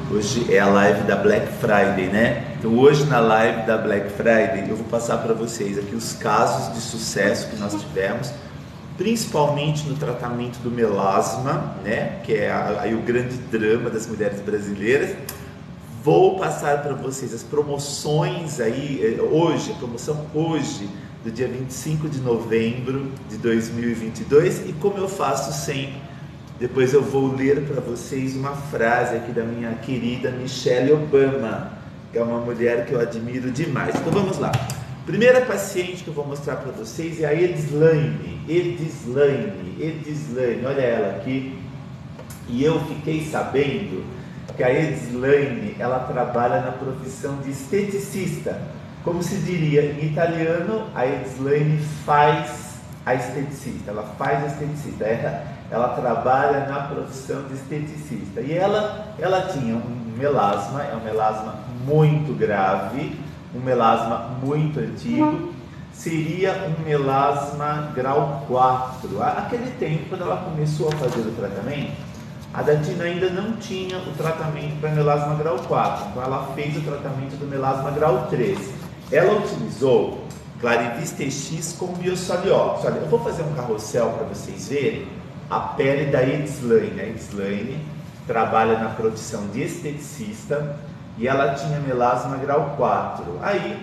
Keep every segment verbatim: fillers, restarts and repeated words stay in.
Hoje é a live da Black Friday, né? Então hoje na live da Black Friday eu vou passar para vocês aqui os casos de sucesso que nós tivemos, principalmente no tratamento do melasma, né? Que é aí o grande drama das mulheres brasileiras. Vou passar para vocês as promoções aí, hoje, a promoção hoje, do dia vinte e cinco de novembro de dois mil e vinte e dois, e como eu faço sempre, depois eu vou ler para vocês uma frase aqui da minha querida Michelle Obama, que é uma mulher que eu admiro demais. Então vamos lá. Primeira paciente que eu vou mostrar para vocês é a Edislaine. Edislaine, Edislaine, olha ela aqui. E eu fiquei sabendo que a Edislaine, ela trabalha na profissão de esteticista. Como se diria em italiano, a Edislaine faz a esteticista, ela faz a esteticista, ela, ela trabalha na profissão de esteticista. E ela, ela tinha um melasma, é um melasma muito grave, um melasma muito antigo, seria um melasma grau quatro. Aquele tempo, quando ela começou a fazer o tratamento, a Datina ainda não tinha o tratamento para melasma grau quatro, então ela fez o tratamento do melasma grau três. Ela utilizou Clarivis T X com Biosoliox. Olha, eu vou fazer um carrossel para vocês verem a pele da Edislaine. A Edislaine trabalha na profissão de esteticista e ela tinha melasma grau quatro. Aí,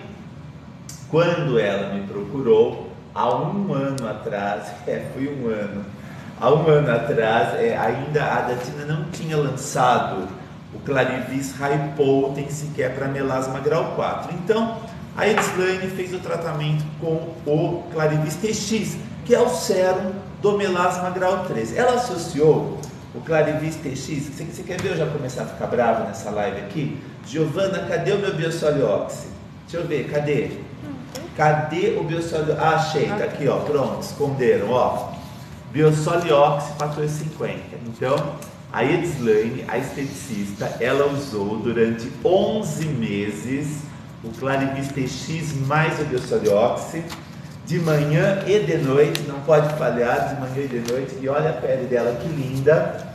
quando ela me procurou, há um ano atrás, é, foi um ano, há um ano atrás, é, ainda a Datina não tinha lançado o Clarivis High Potency, que é para melasma grau quatro. Então, a Edislaine fez o tratamento com o Clarivis T X, que é o sérum do melasma grau três. Ela associou o Clarivis T X, você, você quer ver eu já começar a ficar bravo nessa live aqui? Giovana, cadê o meu Biosoliox? Deixa eu ver, cadê? Cadê o Biosoliox? Ah, achei, tá aqui, ó, pronto, esconderam, ó. Biosoliox quatorze cinquenta. Então, a Edislaine, a esteticista, ela usou durante onze meses o Clarivis T X mais o Biosoliox, de manhã e de noite, não pode falhar, de manhã e de noite, e olha a pele dela que linda,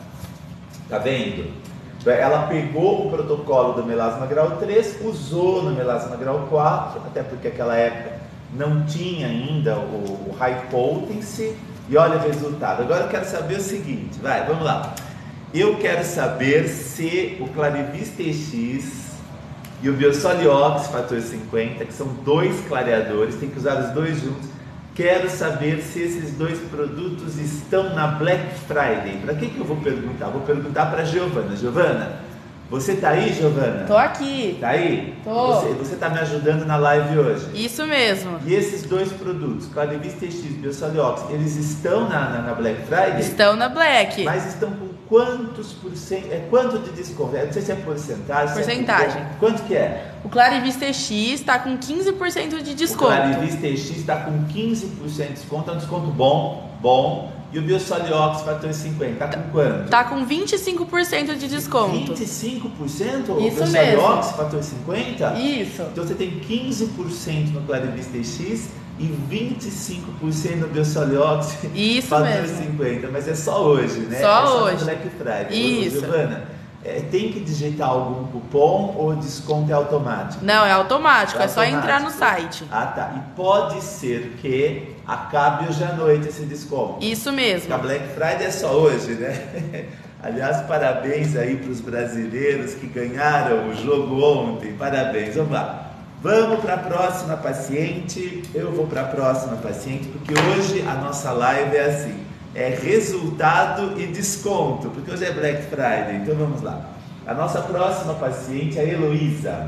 tá vendo? Ela pegou o protocolo do melasma grau três, usou no melasma grau quatro, até porque naquela época não tinha ainda o, o High Potency, e olha o resultado. Agora eu quero saber o seguinte, vai, vamos lá. Eu quero saber se o Clarivis T X e o Biosoliox quatorze cinquenta, que são dois clareadores, tem que usar os dois juntos. Quero saber se esses dois produtos estão na Black Friday. Para quem que eu vou perguntar? Vou perguntar para a Giovana. Giovana, você tá aí, Giovana? Tô aqui. Tá aí? Tô. Você, você tá me ajudando na live hoje? Isso mesmo. E esses dois produtos, Clarivis T X e Biosoliox, eles estão na, na, na Black Friday? Estão na Black. Mas estão com quantos por cento? É quanto de desconto? Eu não sei se é porcentagem. Porcentagem. Se é, quanto que é? O Clarivis T X está com quinze por cento de desconto. O Clarivis T X está com quinze por cento de desconto, é um desconto bom, bom. E o Biosoliox quatorze cinquenta, tá com quanto? Tá com vinte e cinco por cento de desconto. vinte e cinco por cento? O Isso Biosoliox mesmo. quatorze cinquenta? Isso. Então você tem quinze por cento no Clarivis T X e vinte e cinco por cento no Biosoliox Isso quatorze mesmo. cinquenta, mas é só hoje, né? Só é só hoje. no Black Friday. Isso. Giovana, é, tem que digitar algum cupom ou o desconto é automático? Não, é automático, é, É só automático. entrar no site. Ah, tá. E pode ser que acabe hoje à noite esse desconto. Isso mesmo. Porque a Black Friday é só hoje, né? Aliás, parabéns aí para os brasileiros que ganharam o jogo ontem. Parabéns. Vamos lá. Vamos para a próxima paciente. Eu vou para a próxima paciente, porque hoje a nossa live é assim. É resultado e desconto, porque hoje é Black Friday. Então vamos lá. A nossa próxima paciente é a Heloísa.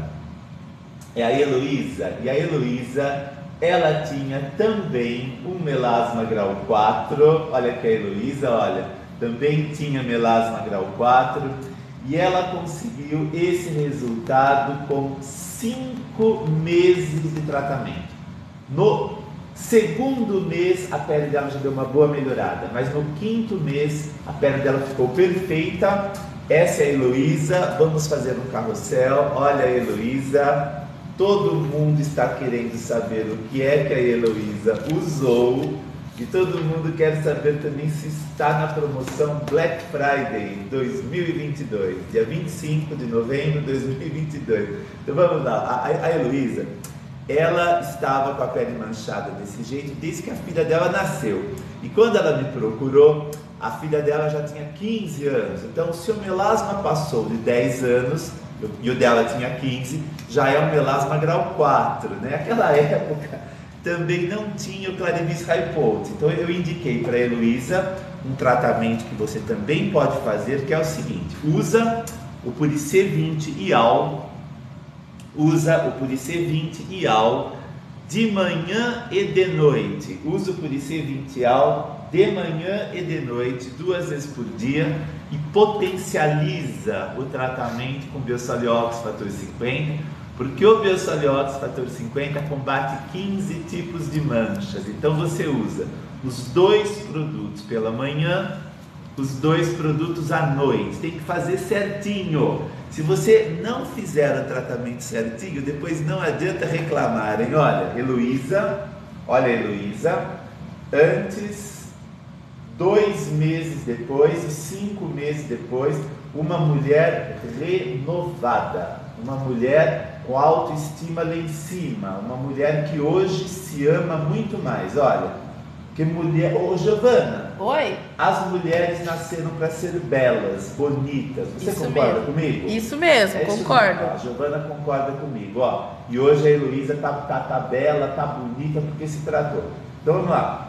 É a Heloísa. E a Heloísa, ela tinha também um melasma grau quatro. Olha aqui a Heloísa, olha. Também tinha melasma grau quatro. E ela conseguiu esse resultado com cinco meses de tratamento. No segundo mês, a pele dela já deu uma boa melhorada, mas no quinto mês, a pele dela ficou perfeita. Essa é a Heloísa. Vamos fazer um carrossel. Olha a Heloísa. Todo mundo está querendo saber o que é que a Heloísa usou E todo mundo quer saber também se está na promoção Black Friday dois mil e vinte e dois, dia vinte e cinco de novembro de dois mil e vinte e dois. Então vamos lá, a, a Heloísa, ela estava com a pele manchada desse jeito desde que a filha dela nasceu. E quando ela me procurou, a filha dela já tinha quinze anos. Então o seu melasma passou de dez anos, e o dela tinha quinze, já é um melasma grau quatro, né? Aquela época também não tinha o Clarivis Hypote. Então eu indiquei para a Heloísa um tratamento que você também pode fazer, que é o seguinte: usa o Puricê vinte I A L, usa o Puricê vinte I A L de manhã e de noite. Usa o Puricê vinte I A L de manhã e de noite, duas vezes por dia, e potencializa o tratamento com Biosoliox Fator cinquenta, porque o Biosoliox Fator cinquenta combate quinze tipos de manchas. Então você usa os dois produtos pela manhã, os dois produtos à noite. Tem que fazer certinho. Se você não fizer o tratamento certinho, depois não adianta reclamarem. Olha, Heloísa, olha Heloísa, antes, dois meses depois e cinco meses depois, uma mulher renovada, uma mulher com autoestima lá em cima, uma mulher que hoje se ama muito mais. Olha, que mulher... Ô, Giovana, Oi? As mulheres nasceram para ser belas, bonitas. Você Isso concorda mesmo. comigo? Isso mesmo, É isso concordo. mesmo. A Giovana concorda comigo, ó. E hoje a Heloísa tá, tá, tá bela, tá bonita porque se tratou. Então vamos lá.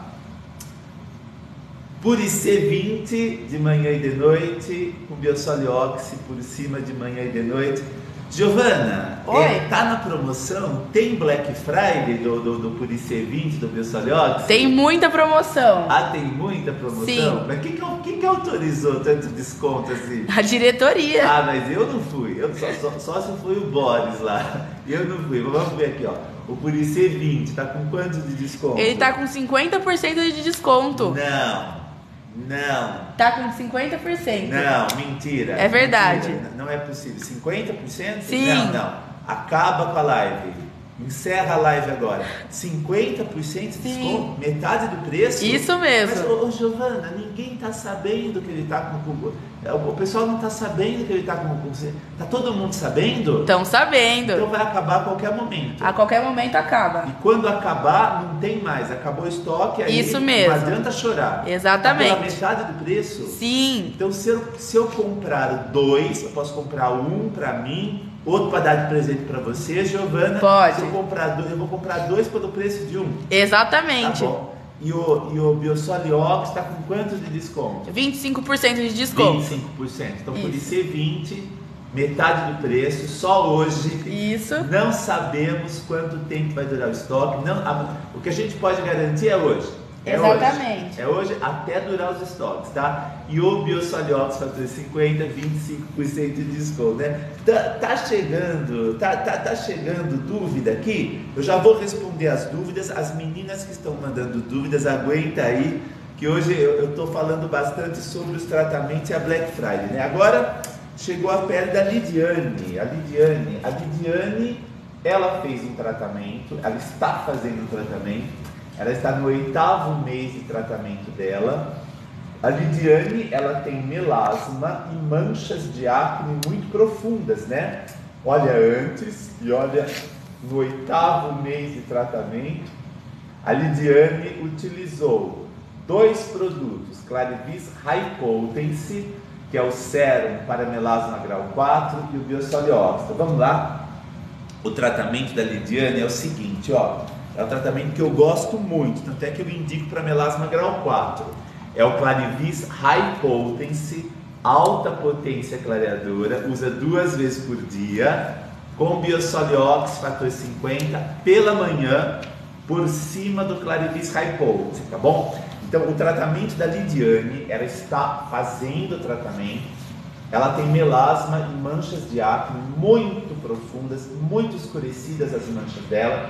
Puricê vinte de manhã e de noite, com Biosoliox por cima de manhã e de noite. Giovana, é, tá na promoção? Tem Black Friday do, do, do Puricê vinte, do Biosoliox? Tem muita promoção. Ah, tem muita promoção? Sim. Mas quem que, quem que autorizou tanto desconto assim? A diretoria. Ah, mas eu não fui. Eu só, só, só se foi o Boris lá. Eu não fui. Vamos ver aqui, ó. O Puricê vinte tá com quanto de desconto? Ele tá com cinquenta por cento de desconto. Não. Não. Tá com cinquenta por cento. Não, mentira. É verdade. Mentira. Não é possível. cinquenta por cento? Sim. Não, não. Acaba com a live. Encerra a live agora. cinquenta por cento de desconto? Metade do preço? Isso mesmo. Mas, ô, ô Giovana, ninguém tá sabendo que ele tá com... O pessoal não tá sabendo que ele tá com... Tá todo mundo sabendo? Estão sabendo. Então vai acabar a qualquer momento. A qualquer momento acaba. E quando acabar, não tem mais. Acabou o estoque, aí Isso mesmo. não adianta chorar. Exatamente. Tá pela metade do preço? Sim. Então se eu, se eu comprar dois, eu posso comprar um para mim, outro para dar de presente para você, Giovana. Pode. Se eu comprar dois, eu vou comprar dois pelo preço de um. Exatamente. Tá bom. E o, e o Biosoliox está com quanto de desconto? vinte e cinco por cento de desconto. vinte e cinco por cento. Então, por Isso. I C vinte, metade do preço, só hoje. Isso. Não sabemos quanto tempo vai durar o estoque. Não, a, o que a gente pode garantir é hoje. É Exatamente. Hoje. É hoje até durar os estoques, tá? E o Biosoliox Fator cinquenta, vinte e cinco por cento de desconto, né? Tá, tá chegando, tá, tá, tá chegando dúvida aqui? Eu já vou responder as dúvidas. As meninas que estão mandando dúvidas, aguenta aí, que hoje eu, eu tô falando bastante sobre os tratamentos e a Black Friday, né? Agora chegou a pele da Lidiane. A Lidiane, a Lidiane, ela fez um tratamento, ela está fazendo um tratamento. Ela está no oitavo mês de tratamento dela. A Lidiane, ela tem melasma e manchas de acne muito profundas, né? Olha antes e olha no oitavo mês de tratamento. A Lidiane utilizou dois produtos, Clarivis High Potency, que é o sérum para melasma grau quatro, e o Biosoliox. Então vamos lá. O tratamento da Lidiane é o seguinte, ó. É um tratamento que eu gosto muito, tanto é que eu indico para melasma grau quatro. É o Clarivis High Potency, alta potência clareadora, usa duas vezes por dia, com Biosoliox Fator cinquenta pela manhã, por cima do Clarivis High Potency, tá bom? Então, o tratamento da Lidiane, ela está fazendo o tratamento, ela tem melasma e manchas de acne muito profundas, muito escurecidas as manchas dela.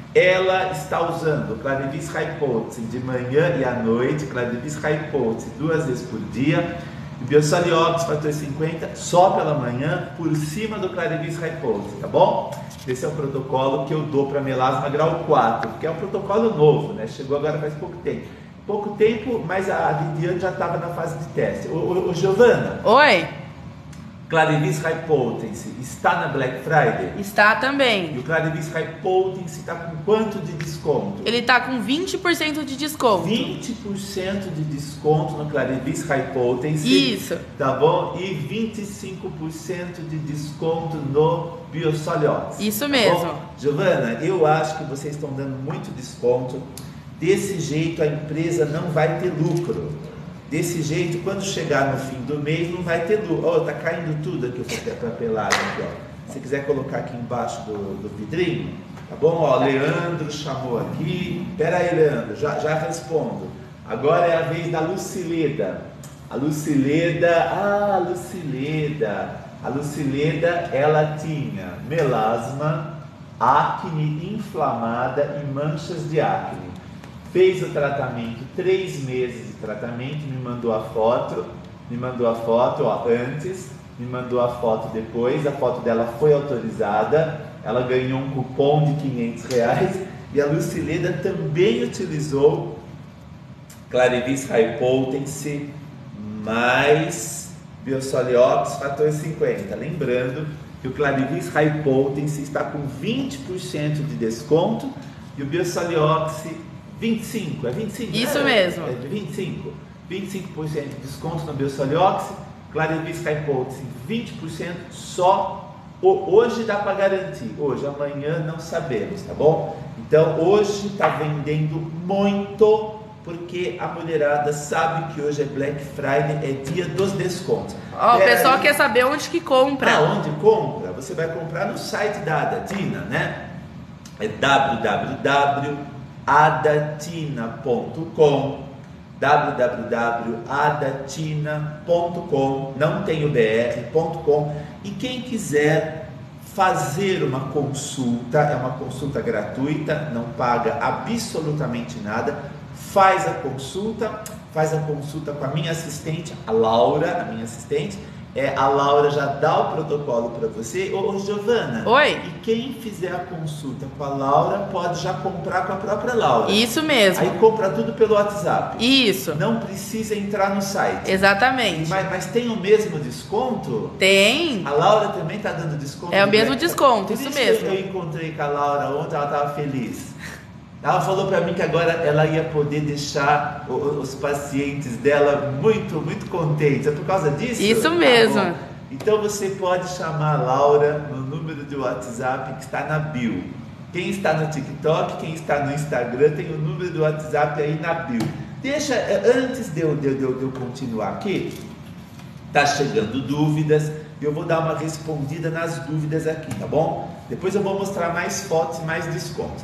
Ela está usando o Clarivis High Potency de manhã e à noite, Clarivis High Potency duas vezes por dia, e Biosoliox Fator cinquenta só pela manhã, por cima do Clarivis High Potency, tá bom? Esse é o protocolo que eu dou para melasma grau quatro, que é um protocolo novo, né? Chegou agora faz pouco tempo. pouco tempo, mas a Viviane já estava na fase de teste. Ô, ô, ô Giovana. Oi. Clarivis High Potency está na Black Friday? Está E também. o Clarivis High Potency está com quanto de desconto? Ele tá com vinte por cento de desconto. vinte por cento de desconto no Clarivis High Potency. Isso. Tá bom? E vinte e cinco por cento de desconto no Biosoliox. Isso tá mesmo. bom? Giovana, eu acho que vocês estão dando muito desconto. Desse jeito a empresa não vai ter lucro. Desse jeito, quando chegar no fim do mês, não vai ter lucro. Ó, oh, tá caindo tudo aqui, eu vou pelado aqui, ó. Se quiser colocar aqui embaixo do, do vidrinho, tá bom? Ó, Leandro chamou aqui. Pera aí, Leandro, já, já respondo. Agora é a vez da Lucileda. A Lucileda, ah, a Lucileda. A Lucileda, ela tinha melasma, acne inflamada e manchas de acne. Fez o tratamento, três meses de tratamento, me mandou a foto, me mandou a foto, ó, antes, me mandou a foto depois, a foto dela foi autorizada, ela ganhou um cupom de quinhentos reais e a Lucileda também utilizou Clarivis High Potency mais Biosoliox fator cinquenta. Lembrando que o Clarivis High Potency está com vinte por cento de desconto e o Biosoliox vinte e cinco, é vinte e cinco? Isso é, mesmo. É de vinte e cinco. vinte e cinco por cento de desconto no Biosoliox, Clarivis High Potency vinte por cento só. Hoje dá para garantir, hoje, amanhã não sabemos, tá bom? Então hoje está vendendo muito, porque a mulherada sabe que hoje é Black Friday, é dia dos descontos. Ó, o é, pessoal aí, quer saber onde que compra. Aonde compra? Você vai comprar no site da Adatina, né? É w w w ponto adatina ponto com, w w w ponto adatina ponto com, não tem o B R ponto com. E quem quiser fazer uma consulta, é uma consulta gratuita, não paga absolutamente nada, faz a consulta, faz a consulta com a minha assistente, a Laura, a minha assistente. É, a Laura já dá o protocolo para você. Ô, ô Giovana, Oi. E quem fizer a consulta com a Laura pode já comprar com a própria Laura. Isso mesmo. Aí compra tudo pelo WhatsApp. Isso. Não precisa entrar no site. Exatamente. Mas, mas tem o mesmo desconto? Tem. A Laura também está dando desconto? É o mesmo Black? desconto, Por isso isso mesmo. Eu encontrei com a Laura ontem, ela estava feliz. Ela falou para mim que agora ela ia poder deixar os pacientes dela muito, muito contentes. É por causa disso? Isso mesmo. Tá, então você pode chamar a Laura no número de WhatsApp que está na bio. Quem está no TikTok, quem está no Instagram, tem o número do WhatsApp aí na bio. Deixa, antes de eu, de, de, de eu continuar aqui, tá chegando dúvidas, eu vou dar uma respondida nas dúvidas aqui, tá bom? Depois eu vou mostrar mais fotos e mais descontos.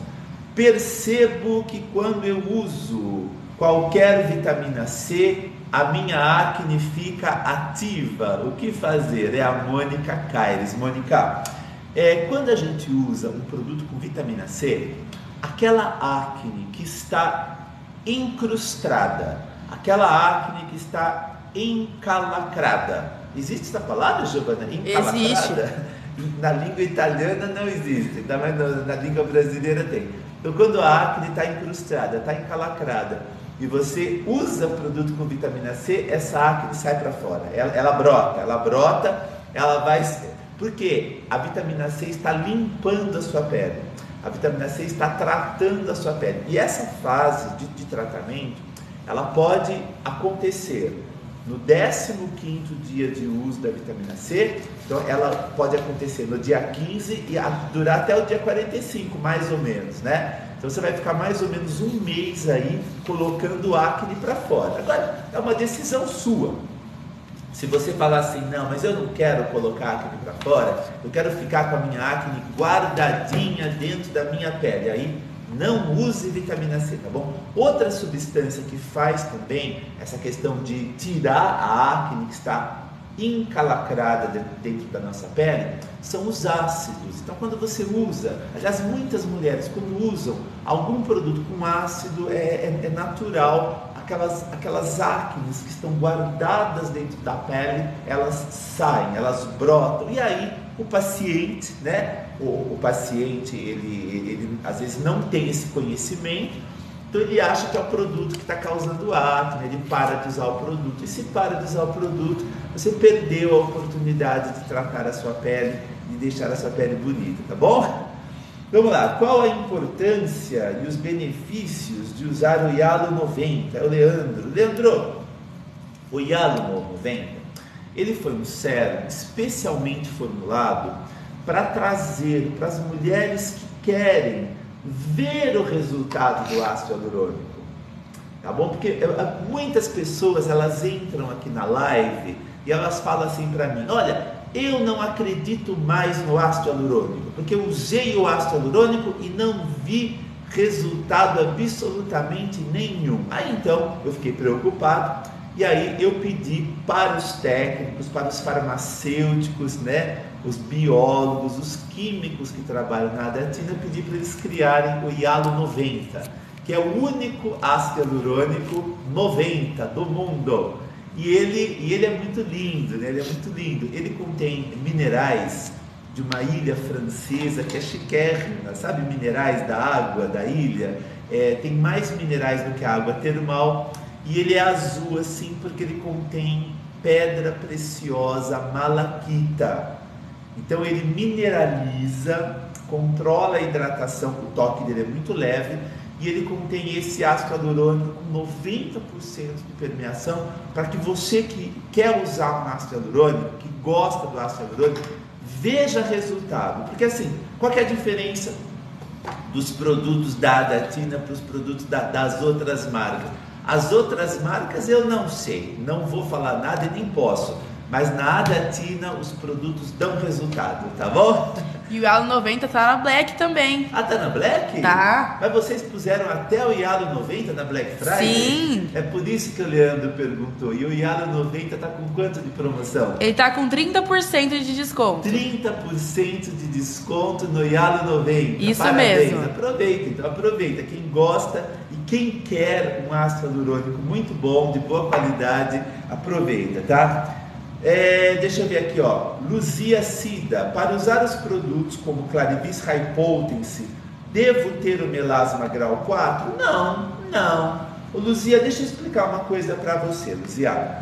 Percebo que quando eu uso qualquer vitamina C, a minha acne fica ativa. O que fazer? É a Mônica Caires. Mônica, é, quando a gente usa um produto com vitamina C, aquela acne que está incrustada, aquela acne que está encalacrada. Existe essa palavra, Giovana? Encalacrada? Existe. Na língua italiana não existe, mas na língua brasileira tem. Então, quando a acne está incrustada, está encalacrada, e você usa produto com vitamina C, essa acne sai para fora. Ela, ela brota, ela brota, ela vai... Porque a vitamina C está limpando a sua pele. A vitamina C está tratando a sua pele. E essa fase de, de tratamento, ela pode acontecer no décimo quinto dia de uso da vitamina C. Então ela pode acontecer no dia quinze e durar até o dia quarenta e cinco, mais ou menos, né? Então você vai ficar mais ou menos um mês aí colocando acne para fora. Agora, é uma decisão sua. Se você falar assim, não, mas eu não quero colocar acne para fora, eu quero ficar com a minha acne guardadinha dentro da minha pele, aí não use vitamina C, tá bom? Outra substância que faz também essa questão de tirar a acne que está encalacrada dentro da nossa pele são os ácidos. Então, quando você usa, aliás, muitas mulheres quando usam algum produto com ácido, é, é, é natural, aquelas, aquelas acnes que estão guardadas dentro da pele, elas saem, elas brotam, e aí o paciente, né, o, o paciente, ele, ele às vezes não tem esse conhecimento, Então ele acha que é o produto que está causando acne, ele para de usar o produto. E se para de usar o produto, você perdeu a oportunidade de tratar a sua pele, de deixar a sua pele bonita, tá bom? Vamos lá, qual a importância e os benefícios de usar o Hyalu noventa? É o Leandro. Leandro, o Hyalu noventa, ele foi um sérum especialmente formulado para trazer para as mulheres que querem ver o resultado do ácido hialurônico, tá bom? Porque muitas pessoas, elas entram aqui na live e elas falam assim para mim: olha, eu não acredito mais no ácido hialurônico, porque eu usei o ácido hialurônico e não vi resultado absolutamente nenhum. Aí então eu fiquei preocupado e aí eu pedi para os técnicos, para os farmacêuticos, né, os biólogos, os químicos que trabalham na Adatina, pedi para eles criarem o Hyalu noventa, que é o único ácido hialurônico noventa do mundo. E ele, e ele é muito lindo, né? Ele é muito lindo. Ele contém minerais de uma ilha francesa que é chiquérrima, sabe? Minerais da água da ilha. É, tem mais minerais do que a água termal. E ele é azul assim porque ele contém pedra preciosa malaquita. Então ele mineraliza, controla a hidratação, o toque dele é muito leve. E ele contém esse ácido hialurônico com noventa por cento de permeação, para que você que quer usar um ácido hialurônico, que gosta do ácido hialurônico, veja resultado. Porque assim, qual que é a diferença dos produtos da Adatina para os produtos da, das outras marcas? As outras marcas eu não sei, não vou falar nada e nem posso, mas na Adatina os produtos dão resultado, tá bom? E o Hyalu noventa tá na Black também. Ah, tá na Black? Tá. Mas vocês puseram até o Hyalu noventa na Black Friday? Sim. É por isso que o Leandro perguntou. E o Hyalu noventa tá com quanto de promoção? Ele tá com trinta por cento de desconto. trinta por cento de desconto no Hyalu noventa. Isso Parabéns. mesmo. Aproveita, então aproveita. Quem gosta e quem quer um ácido hialurônico muito bom, de boa qualidade, aproveita, tá? É, deixa eu ver aqui, ó. Luzia Cida, para usar os produtos como Clarivis High Potency, devo ter o melasma grau quatro? Não, não. Ô, Luzia, deixa eu explicar uma coisa para você, Luzia.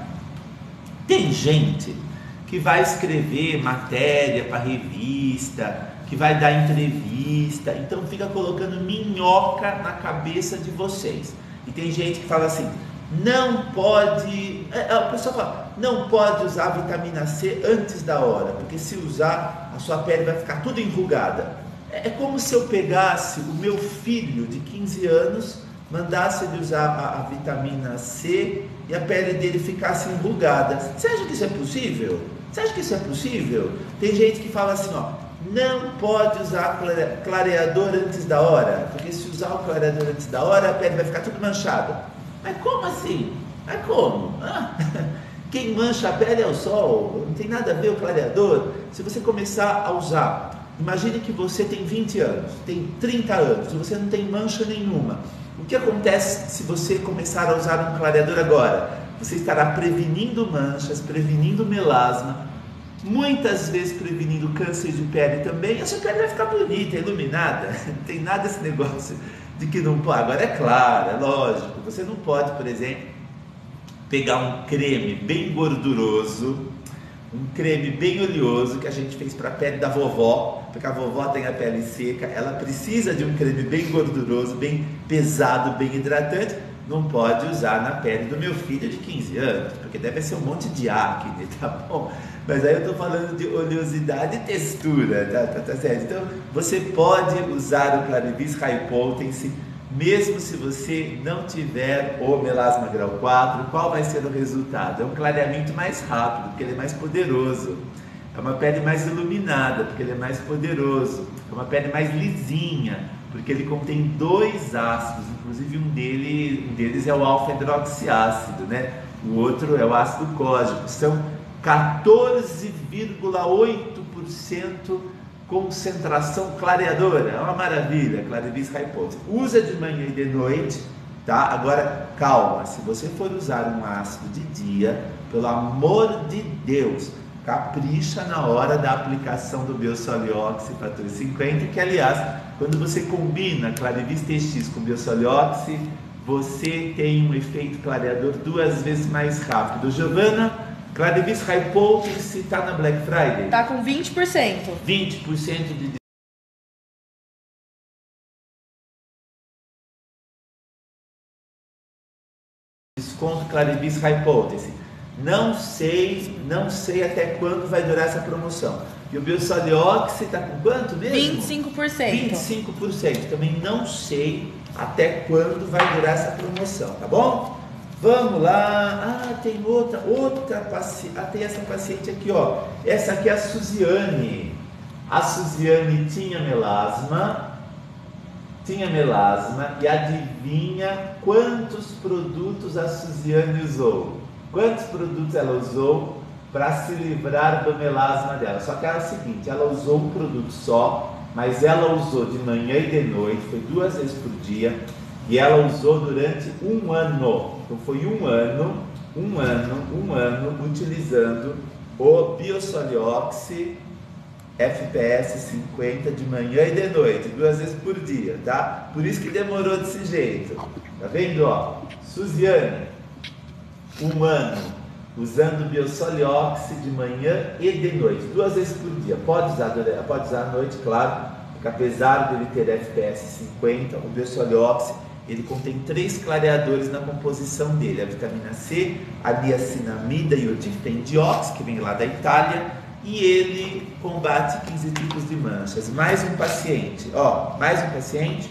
Tem gente que vai escrever matéria para revista, que vai dar entrevista, então fica colocando minhoca na cabeça de vocês. E tem gente que fala assim: não pode, a pessoa fala, não pode usar vitamina C antes da hora, porque se usar, a sua pele vai ficar toda enrugada. É como se eu pegasse o meu filho de quinze anos, mandasse ele usar a, a vitamina C e a pele dele ficasse enrugada. Você acha que isso é possível? Você acha que isso é possível? Tem gente que fala assim, ó, não pode usar clareador antes da hora, porque se usar o clareador antes da hora, a pele vai ficar tudo manchada. Mas como assim? Mas como? Ah, quem mancha a pele é o sol, não tem nada a ver o clareador. Se você começar a usar, imagine que você tem vinte anos, tem trinta anos, e você não tem mancha nenhuma. O que acontece se você começar a usar um clareador agora? Você estará prevenindo manchas, prevenindo melasma, muitas vezes prevenindo câncer de pele também. A sua pele vai ficar bonita, iluminada. Não tem nada esse negócio de que não pode. Agora é claro, é lógico, você não pode, por exemplo, pegar um creme bem gorduroso, um creme bem oleoso que a gente fez para a pele da vovó, porque a vovó tem a pele seca, ela precisa de um creme bem gorduroso, bem pesado, bem hidratante. Não pode usar na pele do meu filho de quinze anos, porque deve ser um monte de acne, tá bom? Mas aí eu estou falando de oleosidade e textura, tá, tá, tá certo? Então, você pode usar o Clarivis High Potency, mesmo se você não tiver o melasma grau quatro. Qual vai ser o resultado? É um clareamento mais rápido, porque ele é mais poderoso. É uma pele mais iluminada, porque ele é mais poderoso. É uma pele mais lisinha, porque ele contém dois ácidos, inclusive um, dele, um deles é o alfa-hidroxiácido, né? O outro é o ácido cógico. São quatorze vírgula oito por cento concentração clareadora. É uma maravilha, Clarivis High Potency. Usa de manhã e de noite, tá? Agora, calma, se você for usar um ácido de dia, pelo amor de Deus, capricha na hora da aplicação do Biosoliox Fator cinquenta, que aliás, quando você combina Clarivis T X com Biosoliox, você tem um efeito clareador duas vezes mais rápido. Giovana, Clarivis High Potency está na Black Friday? Tá com vinte por cento. vinte por cento de desconto Clarivis High Potency. Não sei, não sei até quando vai durar essa promoção. E o Biosoliox está com quanto mesmo? vinte e cinco por cento. vinte e cinco por cento. Também não sei até quando vai durar essa promoção, tá bom? Vamos lá. Ah, tem outra, outra paciente. Ah, tem essa paciente aqui, ó. Essa aqui é a Suziane. A Suziane tinha melasma. Tinha melasma e adivinha quantos produtos a Suziane usou? Quantos produtos ela usou para se livrar do melasma dela? Só que era o seguinte, ela usou um produto só, mas ela usou de manhã e de noite, foi duas vezes por dia, e ela usou durante um ano. Então foi um ano, um ano, um ano utilizando o Biosoliox F P S cinquenta de manhã e de noite, duas vezes por dia, tá? Por isso que demorou desse jeito. Tá vendo, ó? Suziane, um ano, usando Biosoliox de manhã e de noite, duas vezes por dia. Pode usar, pode usar à noite, claro, porque apesar dele ter F P S cinquenta, o Biosoliox, ele contém três clareadores na composição dele, a vitamina C, a niacinamida e o difendiox, que vem lá da Itália, e ele combate quinze tipos de manchas. Mais um paciente, ó, mais um paciente.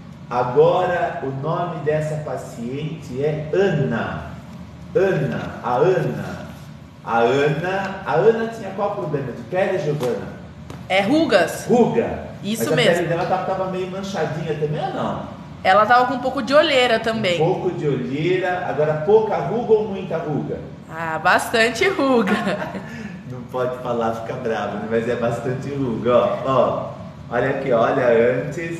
Agora o nome dessa paciente é Ana. Ana, a Ana. A Ana, a Ana tinha qual problema de pele, Giovana? É rugas. Ruga. Isso Mas a mesmo. pele dela estava meio manchadinha também ou não? Ela tava com um pouco de olheira também. Um pouco de olheira. Agora pouca ruga ou muita ruga? Ah, bastante ruga. Não pode falar, fica bravo, né? Mas é bastante ruga, ó, ó. Olha aqui, olha antes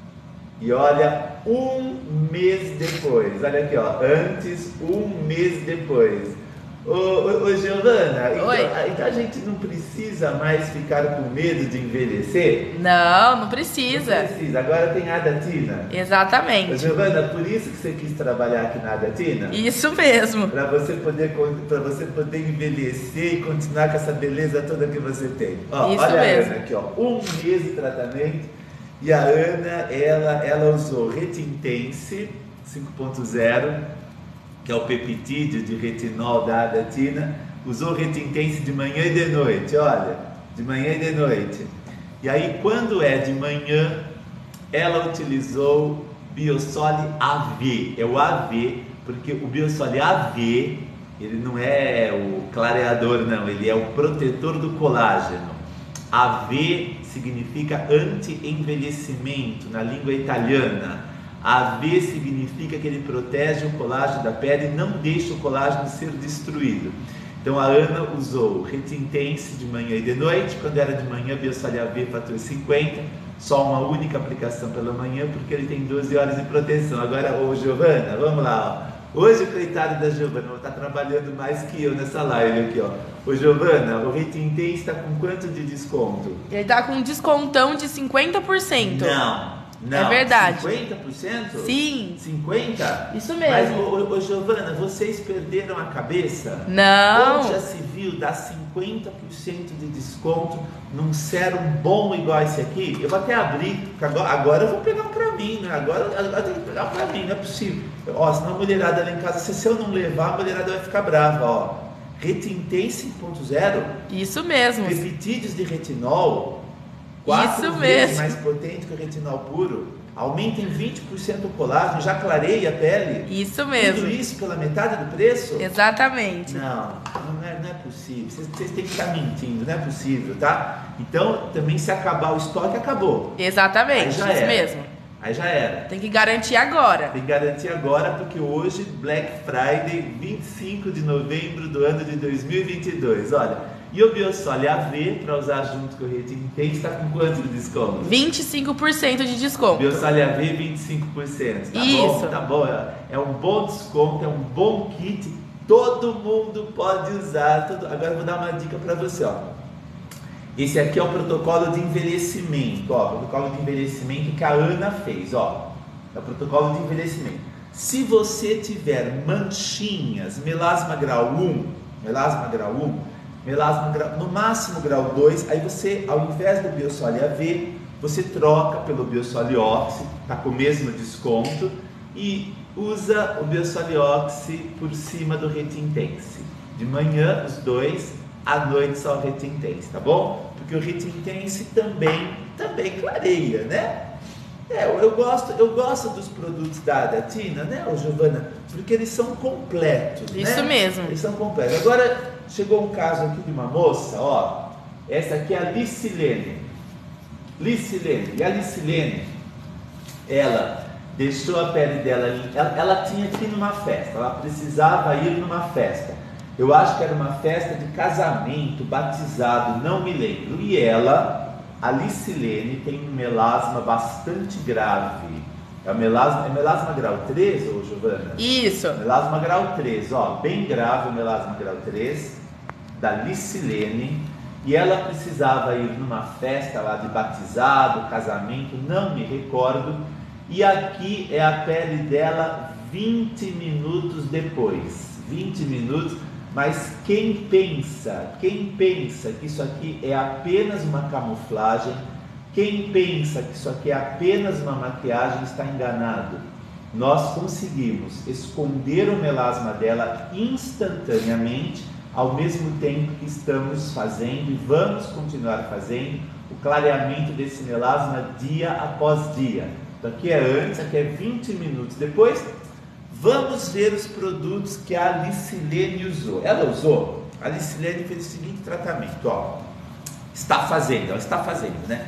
e olha um mês depois. Olha aqui, ó, antes, um mês depois. Ô, ô, ô Giovana, então, então a gente não precisa mais ficar com medo de envelhecer? Não, não precisa. Não precisa, agora tem a Adatina. Exatamente. Ô, Giovana, por isso que você quis trabalhar aqui na Adatina? Isso mesmo. Para você poder para você poder envelhecer e continuar com essa beleza toda que você tem. Ó, Isso olha mesmo. a Ana aqui, ó, um mês de tratamento e a Ana ela ela usou Retintense cinco ponto zero, que é o peptídeo de retinol da Adatina, usou Retintense de manhã e de noite, olha, de manhã e de noite. E aí quando é de manhã, ela utilizou Biosole A V, é o A V, porque o Biosole A V, ele não é o clareador não, ele é o protetor do colágeno. A V significa anti-envelhecimento na língua italiana. A V significa que ele protege o colágeno da pele e não deixa o colágeno ser destruído. Então a Ana usou Retintense de manhã e de noite. Quando era de manhã, Biosole A V Fator cinquenta, só uma única aplicação pela manhã, porque ele tem doze horas de proteção. Agora, ô Giovana, vamos lá, ó. Hoje o coitado da Giovana está trabalhando mais que eu nessa live aqui, ó. Ô Giovana, o Retintense está com quanto de desconto? Ele tá com um descontão de cinquenta por cento. Não. Não, é verdade. cinquenta por cento? Sim. cinquenta por cento? Isso mesmo. Mas, ô, ô, Giovana, vocês perderam a cabeça? Não. Onde já se viu dar cinquenta por cento de desconto num sérum bom igual esse aqui? Eu vou até abrir, porque agora, agora eu vou pegar um pra mim, né? Agora, agora eu tenho que pegar um pra mim, não é possível. Ó, senão a mulherada lá em casa, se, se eu não levar, a mulherada vai ficar brava, ó. Retintense cinco ponto zero. Isso mesmo. Peptídeos de retinol. Quatro Isso vezes mesmo. mais potente que o retinol puro, aumenta em vinte por cento o colágeno, já clareia a pele. Isso mesmo. Tudo isso pela metade do preço? Exatamente. Não, não é, não é possível. Vocês, vocês têm que estar mentindo, não é possível, tá? Então, também se acabar o estoque, acabou. Exatamente, Aí já isso era. mesmo. Aí já era. Tem que garantir agora. Tem que garantir agora, porque hoje, Black Friday, vinte e cinco de novembro do ano de dois mil e vinte e dois. Olha, e o Biosole A V, para usar junto com o Retintense, está com quanto de desconto? vinte e cinco por cento de desconto. Biosole A V, vinte e cinco por cento. Tá Isso. bom, tá bom. É um bom desconto, é um bom kit Todo mundo pode usar. Todo... Agora eu vou dar uma dica para você, ó. Esse aqui é o protocolo de envelhecimento, ó. O protocolo de envelhecimento que a Ana fez, ó. É o protocolo de envelhecimento. Se você tiver manchinhas, melasma grau um, melasma grau um, melasma grau, no máximo grau dois, aí você, ao invés do Biosol A V, você troca pelo Biosol Oxy, tá com o mesmo desconto, e usa o Biosol Oxy por cima do Retintense. De manhã os dois, à noite só o Retintense, tá bom? Porque o Retintense também, também clareia, né? É, eu gosto, eu gosto dos produtos da, da Tina, né, ô Giovana? Porque eles são completos, Isso né? mesmo. Eles são completos. Agora, chegou um caso aqui de uma moça, ó. Essa aqui é a Licilene. Licilene. E a Licilene, ela deixou a pele dela, ela, ela tinha que ir numa festa, ela precisava ir numa festa. Eu acho que era uma festa de casamento, batizado, não me lembro. E ela, a Licilene, tem um melasma bastante grave. É o melasma, é melasma grau três, ô Giovana? Isso. Melasma grau três, ó, bem grave o melasma grau três, da Licilene. E ela precisava ir numa festa lá de batizado, casamento, não me recordo. E aqui é a pele dela vinte minutos depois. vinte minutos. Mas quem pensa, quem pensa que isso aqui é apenas uma camuflagem, quem pensa que isso aqui é apenas uma maquiagem, está enganado. Nós conseguimos esconder o melasma dela instantaneamente, ao mesmo tempo que estamos fazendo e vamos continuar fazendo o clareamento desse melasma dia após dia. Então aqui é antes, aqui é vinte minutos depois. Vamos ver os produtos que a Licilene usou. Ela usou, a Licilene fez o seguinte tratamento, ó. Está fazendo, ela está fazendo, né?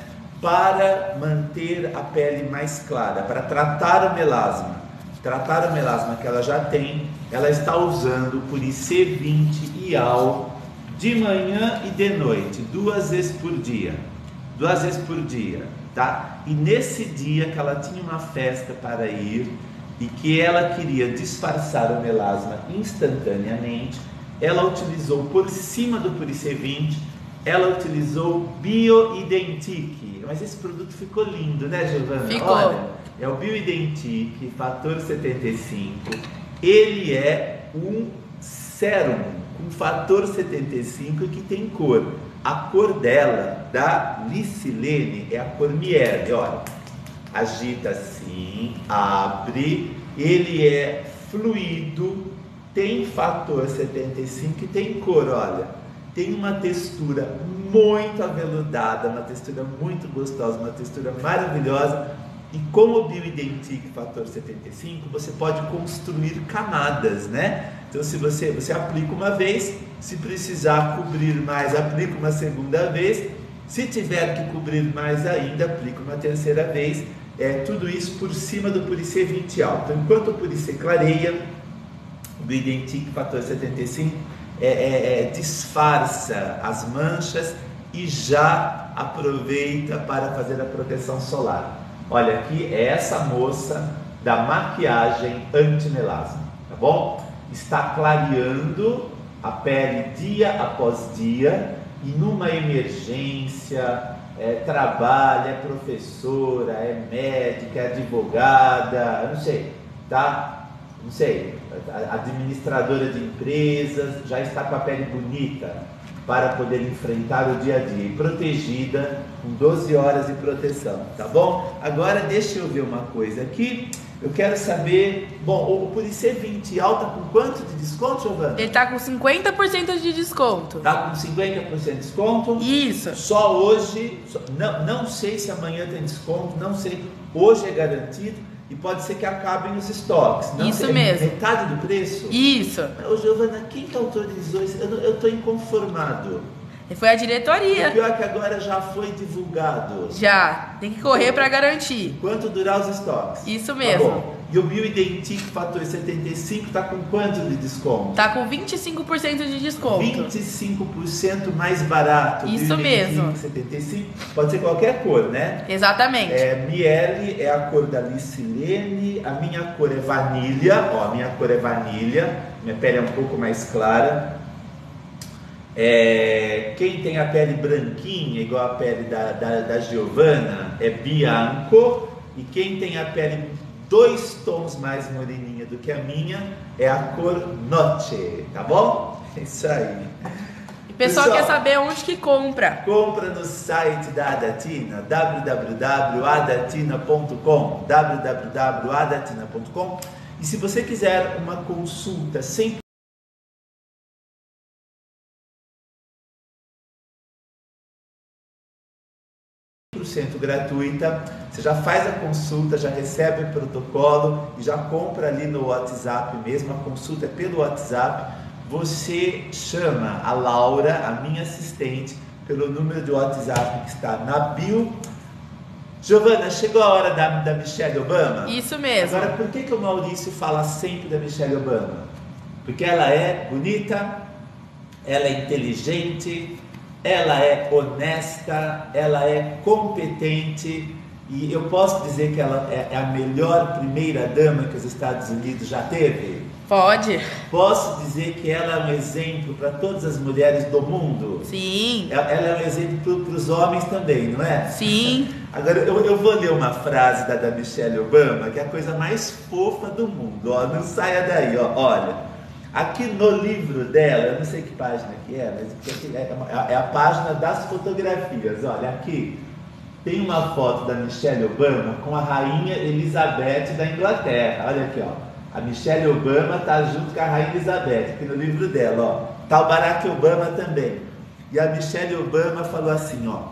Para manter a pele mais clara, para tratar o melasma, tratar o melasma que ela já tem, ela está usando o Puri C vinte I A L de manhã e de noite, duas vezes por dia, duas vezes por dia, tá? E nesse dia que ela tinha uma festa para ir, e que ela queria disfarçar o melasma instantaneamente, ela utilizou por cima do Puri C vinte, ela utilizou Bioidentique. Mas esse produto ficou lindo, né, Giovana? Ficou. Olha, é o Bioidentique, fator setenta e cinco. Ele é um sérum com fator setenta e cinco que tem cor. A cor dela, da Licilene, é a cor miele, olha. Agita assim, abre, ele é fluido, tem fator setenta e cinco e tem cor, olha, tem uma textura muito aveludada, uma textura muito gostosa, uma textura maravilhosa. E com o Bioidentique fator setenta e cinco, você pode construir camadas, né? Então se você, você aplica uma vez, se precisar cobrir mais, aplica uma segunda vez, se tiver que cobrir mais ainda, aplica uma terceira vez. É, tudo isso por cima do Puri C vinte I A L. Então, enquanto o Puri C clareia, o Bioidentique fator setenta e cinco é, é, é, disfarça as manchas e já aproveita para fazer a proteção solar. Olha, aqui é essa moça da maquiagem anti-melasma, tá bom? Está clareando a pele dia após dia e numa emergência. É, trabalha, é professora, é médica, é advogada, não sei, tá? Não sei, administradora de empresas, já está com a pele bonita para poder enfrentar o dia a dia e protegida com doze horas de proteção, tá bom? Agora deixa eu ver uma coisa aqui. Eu quero saber, bom, o Puri C vinte I A L tá com quanto de desconto, Giovana? Ele tá com cinquenta por cento de desconto. Tá com cinquenta por cento de desconto? Isso. Só hoje, só, não, não sei se amanhã tem desconto, não sei, hoje é garantido e pode ser que acabem os estoques. Não Isso sei, mesmo. Metade do preço? Isso. Ô Giovana, quem que autorizou isso? Eu estou inconformado. Foi a O diretoria. pior é que agora já foi divulgado. Já. Tem que correr para garantir. Quanto durar os estoques? Isso mesmo. Tá bom. E o Bioidentic Fator setenta e cinco tá com quanto de desconto? Tá com vinte e cinco por cento de desconto. vinte e cinco por cento mais barato. Isso mesmo. setenta e cinco, pode ser qualquer cor, né? Exatamente. É, Miele é a cor da Licilene, a minha cor é vanilha, ó, a minha cor é vanilha, minha pele é um pouco mais clara. É, quem tem a pele branquinha, igual a pele da, da, da Giovana, é Bianco, e quem tem a pele dois tons mais moreninha do que a minha é a cor Noche, tá bom? É isso aí. E o pessoal, pessoal quer saber onde que compra. Compra no site da Adatina, w w w ponto adatina ponto com, w w w ponto adatina ponto com, e se você quiser uma consulta cem por cento gratuita, você já faz a consulta, já recebe o protocolo e já compra ali no WhatsApp mesmo, a consulta é pelo WhatsApp. Você chama a Laura, a minha assistente, pelo número de WhatsApp que está na bio. Giovana, chegou a hora da, da Michelle Obama? Isso mesmo. Agora, por que, que o Maurício fala sempre da Michelle Obama? Porque ela é bonita, ela é inteligente, ela é honesta, ela é competente, e eu posso dizer que ela é a melhor primeira dama que os Estados Unidos já teve? Pode. Posso dizer que ela é um exemplo para todas as mulheres do mundo? Sim. Ela é um exemplo para os homens também, não é? Sim. Agora eu, eu vou ler uma frase da, da Michelle Obama, que é a coisa mais fofa do mundo. Ó, não saia daí, ó, olha. Aqui no livro dela, eu não sei que página que é, mas aqui é, é a página das fotografias. Olha, aqui tem uma foto da Michelle Obama com a rainha Elizabeth da Inglaterra. Olha aqui, ó. A Michelle Obama está junto com a rainha Elizabeth, aqui no livro dela, ó. Tá o Barack Obama também. E a Michelle Obama falou assim, ó.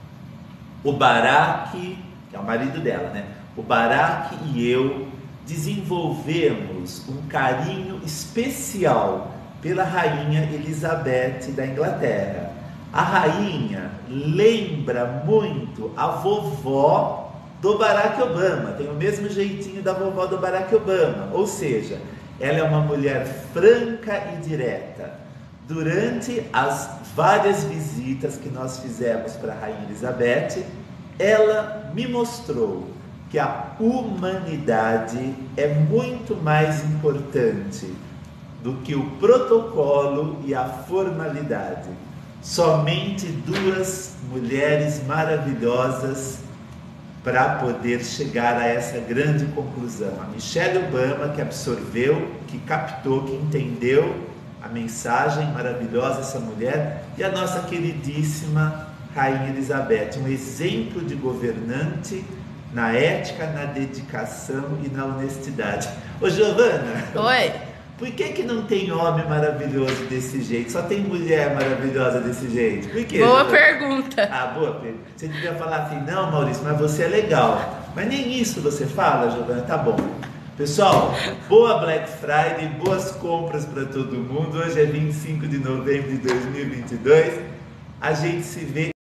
O Barack, que é o marido dela, né? O Barack e eu desenvolvemos um carinho especial pela rainha Elizabeth da Inglaterra. A rainha lembra muito a vovó do Barack Obama, tem o mesmo jeitinho da vovó do Barack Obama, ou seja, ela é uma mulher franca e direta. Durante as várias visitas que nós fizemos para a rainha Elizabeth, ela me mostrou que a humanidade é muito mais importante do que o protocolo e a formalidade. Somente duas mulheres maravilhosas para poder chegar a essa grande conclusão. A Michelle Obama, que absorveu, que captou, que entendeu a mensagem maravilhosa dessa mulher, e a nossa queridíssima Rainha Elizabeth, um exemplo de governante na ética, na dedicação e na honestidade. Ô Giovana, oi. Por que que não tem homem maravilhoso desse jeito? Só tem mulher maravilhosa desse jeito? Por quê? Boa pergunta. Ah, boa pergunta. Você devia falar assim, não, Maurício, mas você é legal. Mas nem isso você fala, Giovana, tá bom. Pessoal, boa Black Friday, boas compras para todo mundo. Hoje é vinte e cinco de novembro de dois mil e vinte e dois. A gente se vê